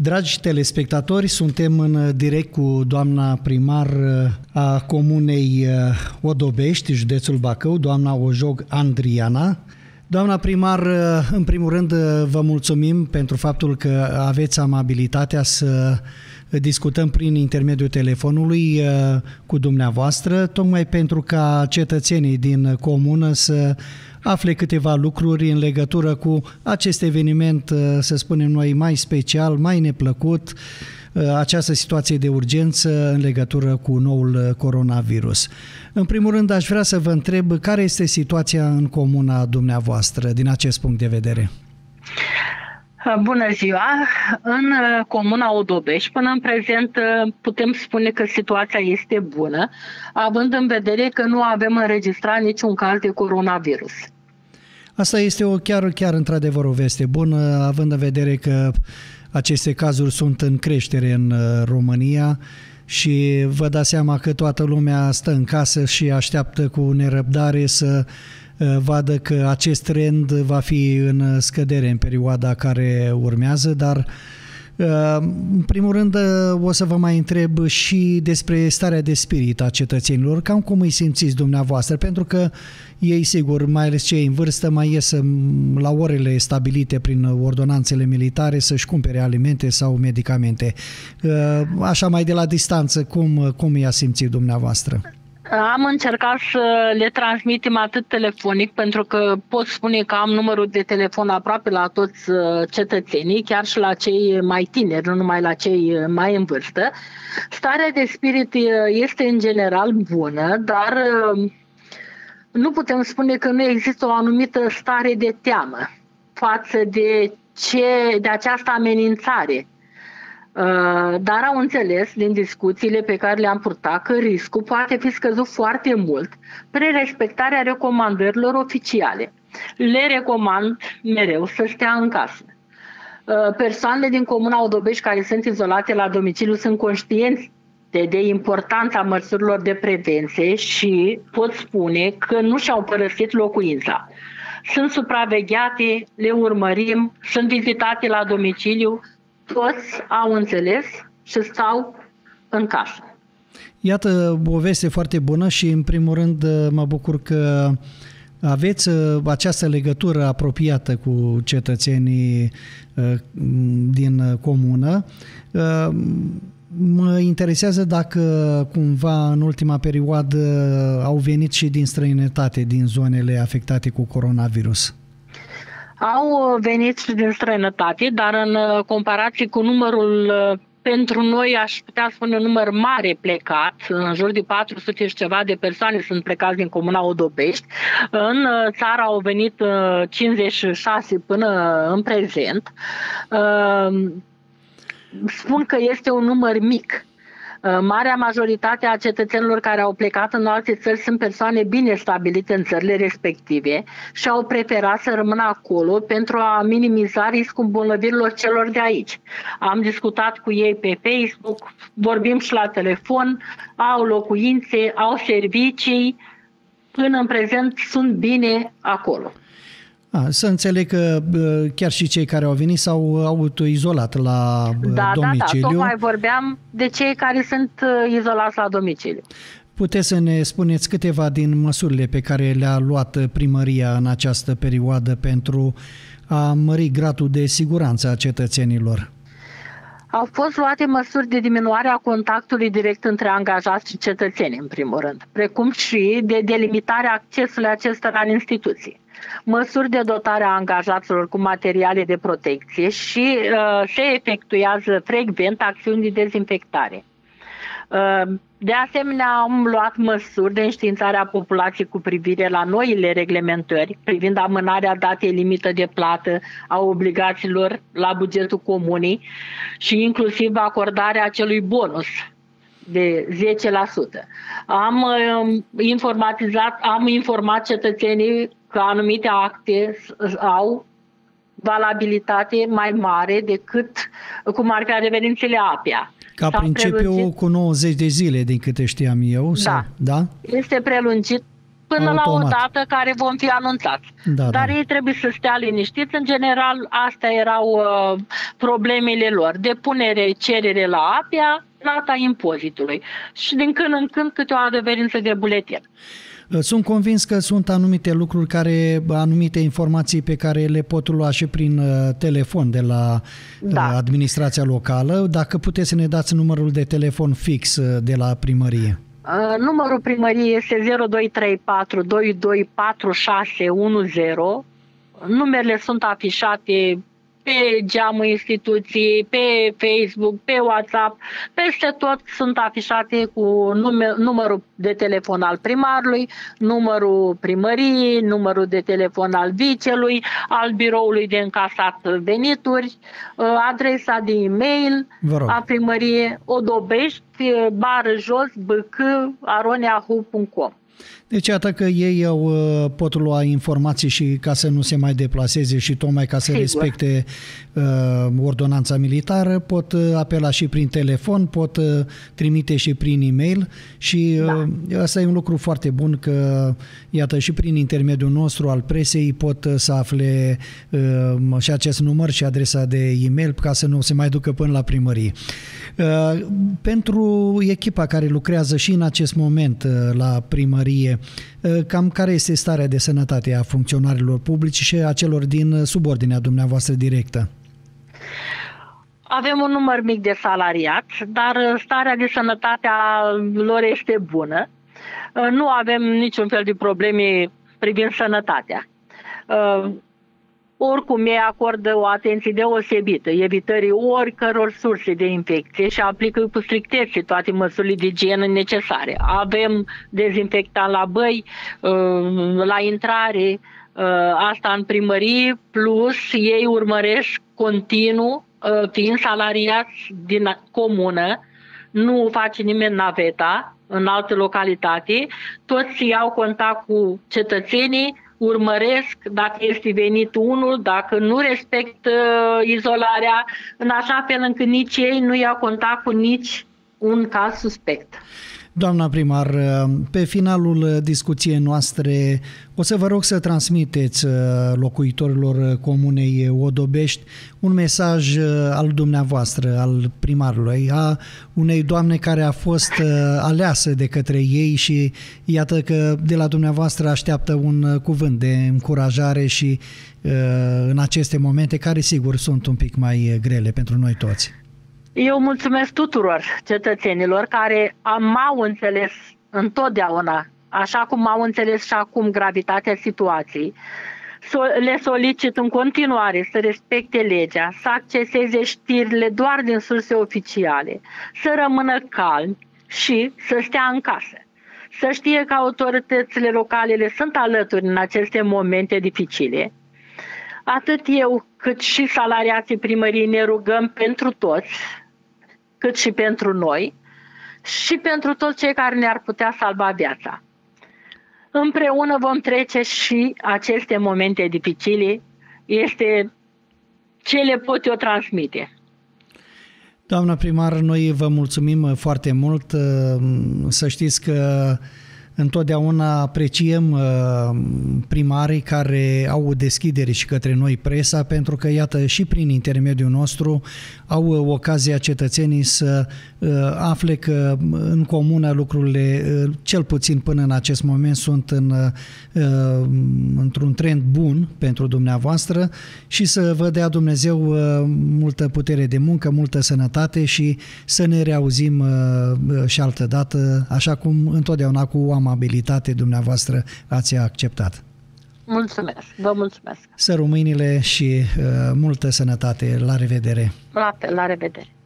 Dragi telespectatori, suntem în direct cu doamna primar a comunei Odobești, județul Bacău, doamna Ojog Andriana. Doamna primar, în primul rând vă mulțumim pentru faptul că aveți amabilitatea să discutăm prin intermediul telefonului cu dumneavoastră, tocmai pentru ca cetățenii din comună să afle câteva lucruri în legătură cu acest eveniment, să spunem noi, mai special, mai neplăcut, această situație de urgență în legătură cu noul coronavirus. În primul rând, aș vrea să vă întreb care este situația în comuna dumneavoastră din acest punct de vedere. Bună ziua! În comuna Odobești, până în prezent, putem spune că situația este bună, având în vedere că nu avem înregistrat niciun caz de coronavirus. Asta este chiar într-adevăr o veste bună, având în vedere că aceste cazuri sunt în creștere în România și vă dați seama că toată lumea stă în casă și așteaptă cu nerăbdare să vadă că acest trend va fi în scădere în perioada care urmează, dar în primul rând o să vă mai întreb și despre starea de spirit a cetățenilor, cam cum îi simțiți dumneavoastră, pentru că ei, sigur, mai ales cei în vârstă, mai ies la orele stabilite prin ordonanțele militare să-și cumpere alimente sau medicamente. Așa mai de la distanță, cum i-a simțit dumneavoastră? Am încercat să le transmitem atât telefonic, pentru că pot spune că am numărul de telefon aproape la toți cetățenii, chiar și la cei mai tineri, nu numai la cei mai în vârstă. Starea de spirit este în general bună, dar nu putem spune că nu există o anumită stare de teamă față de această amenințare. Dar au înțeles din discuțiile pe care le-am purtat că riscul poate fi scăzut foarte mult prin respectarea recomandărilor oficiale. Le recomand mereu să stea în casă. Persoanele din comuna Odobești care sunt izolate la domiciliu sunt conștienți de importanța măsurilor de prevenție și pot spune că nu și-au părăsit locuința. Sunt supravegheate, le urmărim, sunt vizitate la domiciliu. Toți au înțeles și stau în casă. Iată o veste foarte bună și, în primul rând, mă bucur că aveți această legătură apropiată cu cetățenii din comună. Mă interesează dacă cumva în ultima perioadă au venit și din străinătate, din zonele afectate cu coronavirus. Au venit și din străinătate, dar în comparație cu numărul, pentru noi aș putea spune un număr mare plecat, în jur de 400 și ceva de persoane sunt plecați din comuna Odobești. În țară au venit 56 până în prezent. Spun că este un număr mic. Marea majoritate a cetățenilor care au plecat în alte țări sunt persoane bine stabilite în țările respective și au preferat să rămână acolo pentru a minimiza riscul îmbolnăvirilor celor de aici. Am discutat cu ei pe Facebook, vorbim și la telefon, au locuințe, au servicii, până în prezent sunt bine acolo. Să înțeleg că chiar și cei care au venit s-au autoizolat la domiciliu. Da, tocmai vorbeam de cei care sunt izolați la domiciliu. Puteți să ne spuneți câteva din măsurile pe care le-a luat primăria în această perioadă pentru a mări gradul de siguranță a cetățenilor? Au fost luate măsuri de diminuare a contactului direct între angajați și cetățeni, în primul rând, precum și de delimitarea accesului acestora în instituții. Măsuri de dotare a angajaților cu materiale de protecție și se efectuează frecvent acțiuni de dezinfectare. De asemenea, am luat măsuri de înștiințare a populației cu privire la noile reglementări privind amânarea datei limită de plată a obligațiilor la bugetul comunii și inclusiv acordarea acelui bonus de 10%. Am informat cetățenii că anumite acte au valabilitate mai mare decât cum ar fi adeverințele APIA. Ca principiu cu 90 de zile, din câte știam eu? Da. Da? Este prelungit până automat. la o dată care vom fi anunțați. Dar ei trebuie să stea liniștiți. În general, astea erau problemele lor. Depunere, cerere la APIA, plata impozitului. Și din când în când câte o adeverință de buletin. Sunt convins că sunt anumite lucruri anumite informații pe care le pot lua și prin telefon de la administrația locală. Dacă puteți să ne dați numărul de telefon fix de la primărie. Numărul primăriei este 0234 224610. Numerele sunt afișate pe geamul instituției, pe Facebook, pe WhatsApp, peste tot sunt afișate cu numărul de telefon al primarului, numărul primăriei, numărul de telefon al vicelui, al biroului de încasat venituri, adresa de e-mail a primăriei Odobești, _jos_bk@aroneahu.com. Deci iată că ei pot lua informații și ca să nu se mai deplaseze și tocmai ca să respecte ordonanța militară, pot apela și prin telefon, pot trimite și prin e-mail și asta e un lucru foarte bun că iată și prin intermediul nostru al presei pot să afle și acest număr și adresa de e-mail ca să nu se mai ducă până la primărie. Pentru echipa care lucrează și în acest moment la primărie, cam care este starea de sănătate a funcționarilor publici și a celor din subordinea dumneavoastră directă? Avem un număr mic de salariați, dar starea de sănătate a lor este bună. Nu avem niciun fel de probleme privind sănătatea. Oricum ei acordă o atenție deosebită evitării oricăror surse de infecție și aplică cu strictețe toate măsurile de igienă necesare. Avem dezinfectant la băi, la intrare, asta în primărie, plus ei urmăresc continuu, fiind salariați din comună, nu face nimeni naveta în altă localitate, toți iau contact cu cetățenii, urmăresc dacă este venit unul, dacă nu respectă izolarea, în așa fel încât nici ei nu iau contact cu nici un caz suspect. Doamna primar, pe finalul discuției noastre o să vă rog să transmiteți locuitorilor comunei Odobești un mesaj al dumneavoastră, al primarului, a unei doamne care a fost aleasă de către ei și iată că de la dumneavoastră așteaptă un cuvânt de încurajare și în aceste momente care sigur sunt un pic mai grele pentru noi toți. Eu mulțumesc tuturor cetățenilor care m-au înțeles întotdeauna, așa cum m-au înțeles și acum gravitatea situației. Le solicit în continuare să respecte legea, să acceseze știrile doar din surse oficiale, să rămână calmi și să stea în casă. Să știe că autoritățile locale le sunt alături în aceste momente dificile. Atât eu cât și salariații primăriei ne rugăm pentru toți, cât și pentru noi și pentru toți cei care ne-ar putea salva viața. Împreună vom trece și aceste momente dificile, este ce le pot eu transmite. Doamna primar, noi vă mulțumim foarte mult. Să știți că întotdeauna apreciem primarii care au deschidere și către noi presa, pentru că, iată, și prin intermediul nostru au ocazia cetățenii să afle că în comună lucrurile, cel puțin până în acest moment, sunt într-un trend bun pentru dumneavoastră și să vă dea Dumnezeu multă putere de muncă, multă sănătate și să ne reauzim și altă dată, așa cum întotdeauna cu amabilitate dumneavoastră ați acceptat. Mulțumesc, vă mulțumesc. Să rămâinile și multă sănătate. La revedere. La revedere.